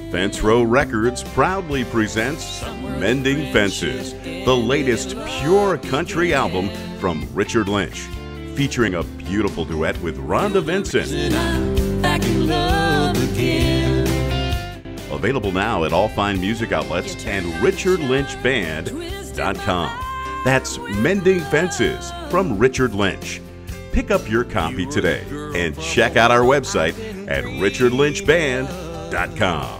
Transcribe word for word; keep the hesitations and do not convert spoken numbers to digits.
Fence Row Records proudly presents Mending Fences, the latest pure country album from Richard Lynch, featuring a beautiful duet with Rhonda Vincent. Back in love again. Available now at all fine music outlets and richard lynch band dot com. That's Mending Fences from Richard Lynch. Pick up your copy today and check out our website at richard lynch band dot com.